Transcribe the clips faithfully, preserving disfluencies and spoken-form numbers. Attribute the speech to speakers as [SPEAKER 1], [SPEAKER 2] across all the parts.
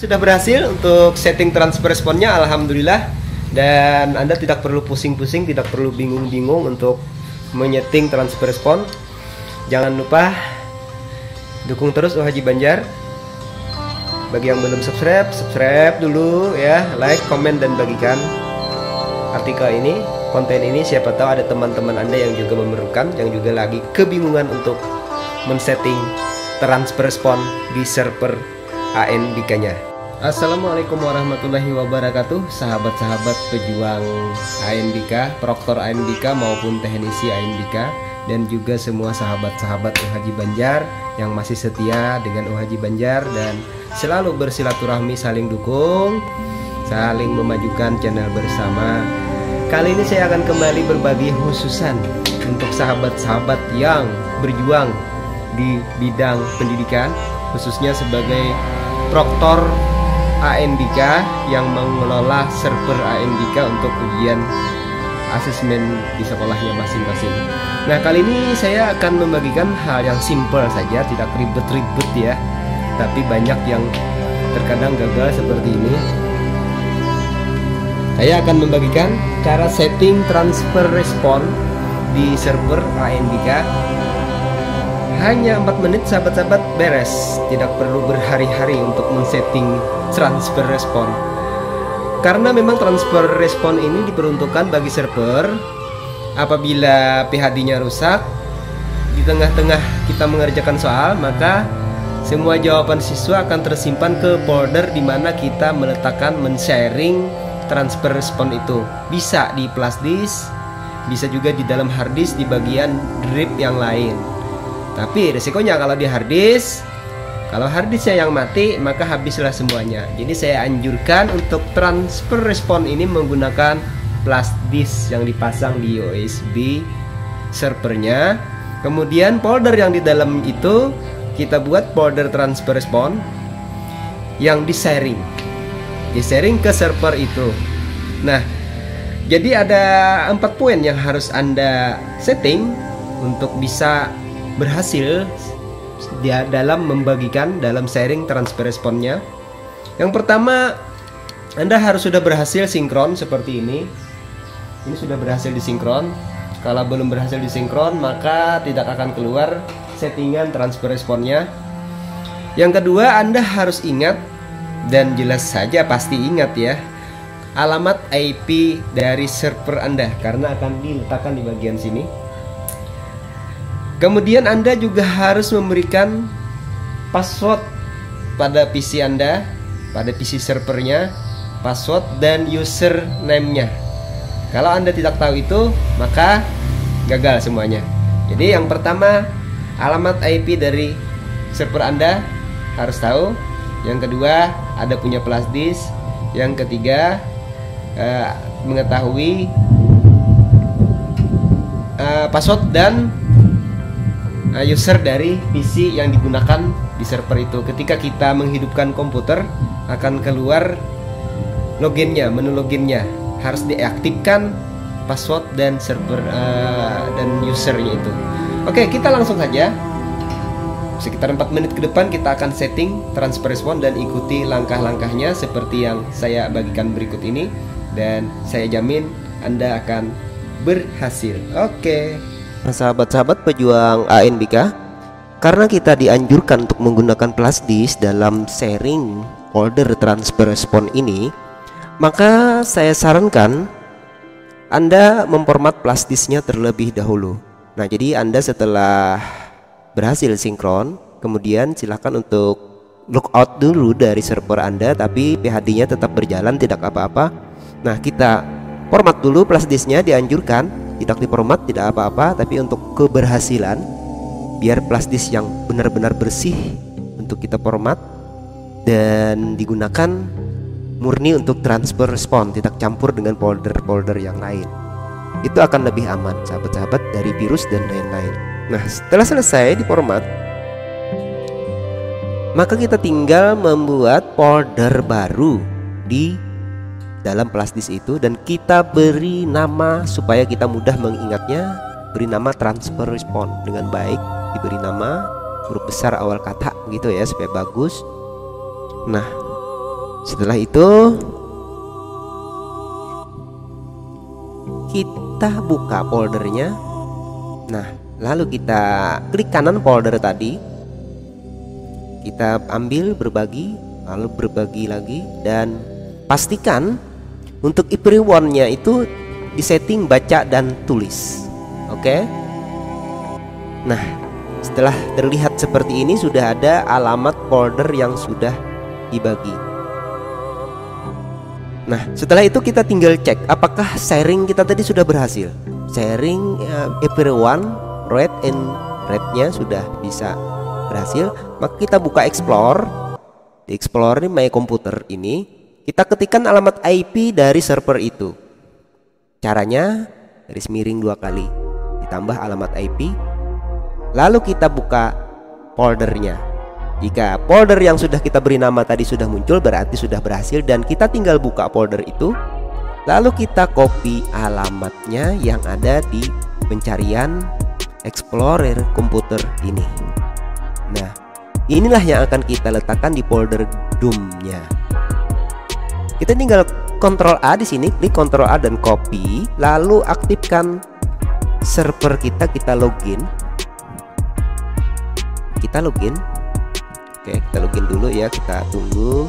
[SPEAKER 1] sudah berhasil untuk setting transfer responnya, alhamdulillah. Dan Anda tidak perlu pusing-pusing, tidak perlu bingung-bingung untuk menyeting transfer respon. Jangan lupa dukung terus U Haji Banjar. Bagi yang belum subscribe, subscribe dulu ya, like, komen, dan bagikan artikel ini, konten ini. Siapa tahu ada teman-teman Anda yang juga memerlukan, yang juga lagi kebingungan untuk men-setting transfer respon di server A N B K-nya. Assalamualaikum warahmatullahi wabarakatuh, sahabat-sahabat pejuang A N B K, proktor A N B K maupun teknisi A N B K, dan juga semua sahabat-sahabat U Haji Banjar yang masih setia dengan U Haji Banjar dan selalu bersilaturahmi, saling dukung, saling memajukan channel bersama. Kali ini saya akan kembali berbagi khususan untuk sahabat-sahabat yang berjuang di bidang pendidikan, khususnya sebagai proktor A N B K yang mengelola server A N B K untuk ujian asesmen di sekolahnya masing-masing. Nah, kali ini saya akan membagikan hal yang simple saja, tidak ribet-ribet ya, tapi banyak yang terkadang gagal seperti ini. Saya akan membagikan cara setting transfer respon di server A N B K. Hanya empat menit sahabat-sahabat, beres. Tidak perlu berhari-hari untuk men-setting transfer respon. Karena memang transfer respon ini diperuntukkan bagi server apabila P H D-nya rusak di tengah-tengah kita mengerjakan soal, maka semua jawaban siswa akan tersimpan ke folder di mana kita meletakkan men-sharing transfer respon itu. Bisa di flash disk, bisa juga di dalam hard disk di bagian drive yang lain. Tapi resikonya kalau di hard disk, kalau hard disknya yang mati, maka habislah semuanya. Jadi saya anjurkan untuk transfer respon ini menggunakan flash disk yang dipasang di U S B servernya. Kemudian folder yang di dalam itu kita buat folder transfer respon yang di sharing, di sharing ke server itu. Nah, jadi ada empat poin yang harus Anda setting untuk bisa berhasil dia dalam membagikan, dalam sharing transfer responnya. Yang pertama, Anda harus sudah berhasil sinkron seperti ini. Ini sudah berhasil disinkron. Kalau belum berhasil disinkron, maka tidak akan keluar settingan transfer responnya. Yang kedua, Anda harus ingat, dan jelas saja pasti ingat ya, alamat I P dari server Anda, karena akan diletakkan di bagian sini. Kemudian Anda juga harus memberikan password pada P C Anda, pada P C servernya, password dan username-nya. Kalau Anda tidak tahu itu, maka gagal semuanya. Jadi yang pertama, alamat I P dari server Anda harus tahu. Yang kedua, ada punya flash disk. Yang ketiga, eh, mengetahui eh, password dan user dari P C yang digunakan di server itu. Ketika kita menghidupkan komputer, akan keluar loginnya, menu loginnya. Harus diaktifkan password dan server uh, dan usernya itu. Oke, kita langsung saja. Sekitar empat menit ke depan kita akan setting transfer respon dan ikuti langkah-langkahnya seperti yang saya bagikan berikut ini, dan saya jamin Anda akan berhasil. Oke.
[SPEAKER 2] Nah, sahabat-sahabat pejuang A N B K, karena kita dianjurkan untuk menggunakan flash disk dalam sharing folder transfer respon ini, maka saya sarankan Anda memformat flash disknya terlebih dahulu. Nah, jadi Anda setelah berhasil sinkron, kemudian silakan untuk logout dulu dari server Anda, tapi P H D-nya tetap berjalan, tidak apa-apa. Nah, kita format dulu flash disknya, dianjurkan. Tidak diformat, tidak apa-apa, tapi untuk keberhasilan, biar flash disk yang benar-benar bersih untuk kita format dan digunakan murni untuk transfer respon, tidak campur dengan folder-folder yang lain. Itu akan lebih aman, sahabat-sahabat, dari virus dan lain-lain. Nah, setelah selesai diformat, maka kita tinggal membuat folder baru di dalam flash disk itu, dan kita beri nama supaya kita mudah mengingatnya. Beri nama transfer respon dengan baik, diberi nama huruf besar awal kata gitu ya, supaya bagus. Nah, Setelah itu kita buka foldernya. Nah, lalu kita klik kanan folder tadi, kita ambil berbagi, lalu berbagi lagi, dan pastikan untuk everyone-nya itu disetting baca dan tulis. Oke. Nah, setelah terlihat seperti ini, sudah ada alamat folder yang sudah dibagi. Nah, setelah itu kita tinggal cek apakah sharing kita tadi sudah berhasil. Sharing uh, everyone read and read-nya sudah bisa berhasil. Maka kita buka Explore. Di Explore ini My Computer ini, kita ketikkan alamat I P dari server itu. Caranya garis miring dua kali, ditambah alamat I P. Lalu kita buka foldernya. Jika folder yang sudah kita beri nama tadi sudah muncul, berarti sudah berhasil, dan kita tinggal buka folder itu. Lalu kita copy alamatnya yang ada di pencarian Explorer komputer ini. Nah, inilah yang akan kita letakkan di folder Doom-nya. Kita tinggal Ctrl A di sini, klik Ctrl A dan copy, lalu aktifkan server kita, kita login. Kita login. Oke, kita login dulu ya, kita tunggu.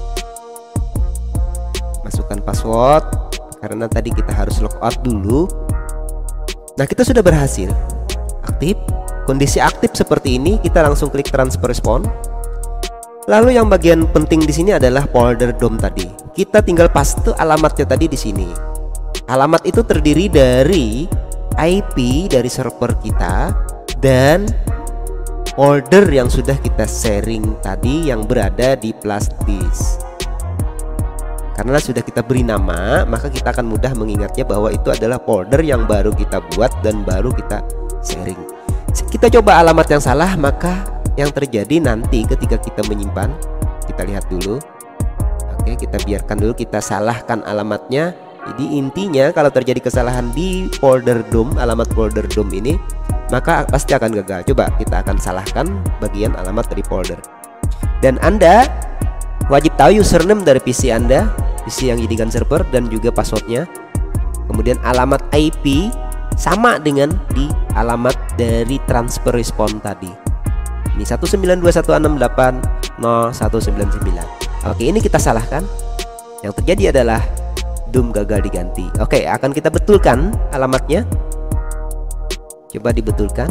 [SPEAKER 2] Masukkan password karena tadi kita harus logout dulu. Nah, kita sudah berhasil aktif. Kondisi aktif seperti ini, kita langsung klik transfer response. Lalu yang bagian penting di sini adalah folder dom tadi. Kita tinggal paste alamatnya tadi di sini. Alamat itu terdiri dari I P dari server kita dan folder yang sudah kita sharing tadi yang berada di Plasdis. Karena sudah kita beri nama, maka kita akan mudah mengingatnya bahwa itu adalah folder yang baru kita buat dan baru kita sharing. Kita coba alamat yang salah, maka yang terjadi nanti ketika kita menyimpan, kita lihat dulu. Oke, kita biarkan dulu, kita salahkan alamatnya. Jadi intinya kalau terjadi kesalahan di folder dom, alamat folder dom ini, maka pasti akan gagal. Coba kita akan salahkan bagian alamat dari folder. Dan Anda wajib tahu username dari P C Anda, P C yang dijadikan server, dan juga passwordnya. Kemudian alamat I P sama dengan di alamat dari transfer response tadi. Ini satu sembilan dua satu enam delapan nol satu sembilan sembilan. Oke, ini kita salahkan. Yang terjadi adalah Doom gagal diganti. Oke, akan kita betulkan alamatnya. Coba dibetulkan.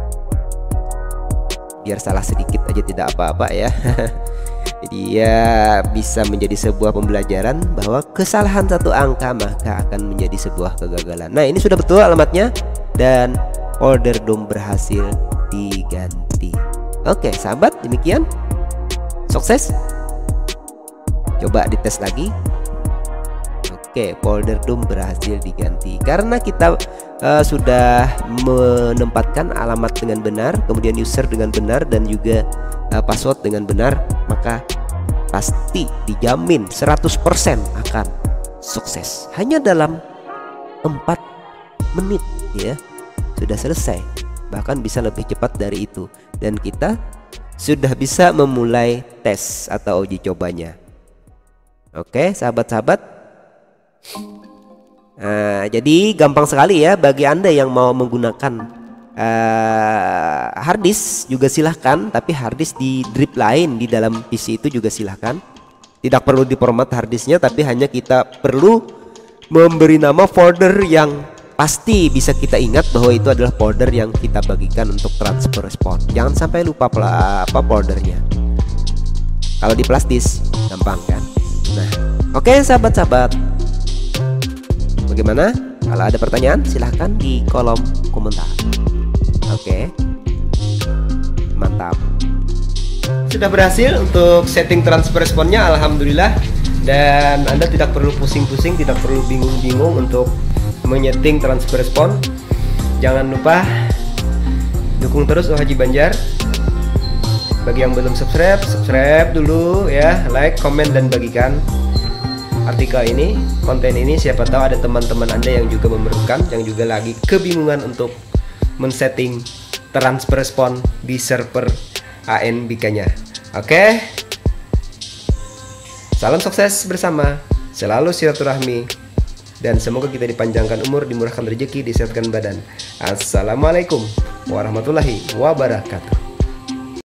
[SPEAKER 2] Biar salah sedikit aja tidak apa-apa ya. Jadi ya bisa menjadi sebuah pembelajaran bahwa kesalahan satu angka maka akan menjadi sebuah kegagalan. Nah, ini sudah betul alamatnya dan folder Doom berhasil diganti. Oke, sahabat, demikian. Sukses. Coba dites lagi. Oke, folder Doom berhasil diganti karena kita uh, sudah menempatkan alamat dengan benar, kemudian user dengan benar, dan juga uh, password dengan benar, maka pasti dijamin seratus persen akan sukses. Hanya dalam empat menit ya sudah selesai, bahkan bisa lebih cepat dari itu, dan kita sudah bisa memulai tes atau uji cobanya. Oke, sahabat-sahabat. Nah, jadi gampang sekali ya bagi Anda yang mau menggunakan uh, hard disk juga silahkan, tapi hard disk di drive lain di dalam P C itu juga silahkan. Tidak perlu diformat hard disknya, tapi hanya kita perlu memberi nama folder yang pasti bisa kita ingat bahwa itu adalah folder yang kita bagikan untuk transfer response. Jangan sampai lupa apa foldernya. Kalau di Plasdis gampang kan. Nah, oke okay, sahabat-sahabat, bagaimana? Kalau ada pertanyaan silahkan di kolom komentar. Oke, mantap. Sudah berhasil untuk setting transfer responnya, alhamdulillah. Dan Anda tidak perlu pusing-pusing, tidak perlu bingung-bingung untuk menyeting transfer respon. Jangan lupa dukung terus Oh Haji Banjar. Bagi yang belum subscribe, subscribe dulu ya, like, komen, dan bagikan artikel ini, konten ini. Siapa tahu ada teman-teman Anda yang juga memerlukan, yang juga lagi kebingungan untuk men-setting transfer respon di server A N B K-nya. Oke,
[SPEAKER 1] Salam sukses bersama, selalu silaturahmi, dan semoga kita dipanjangkan umur, dimurahkan rezeki, disehatkan badan. Assalamualaikum warahmatullahi wabarakatuh.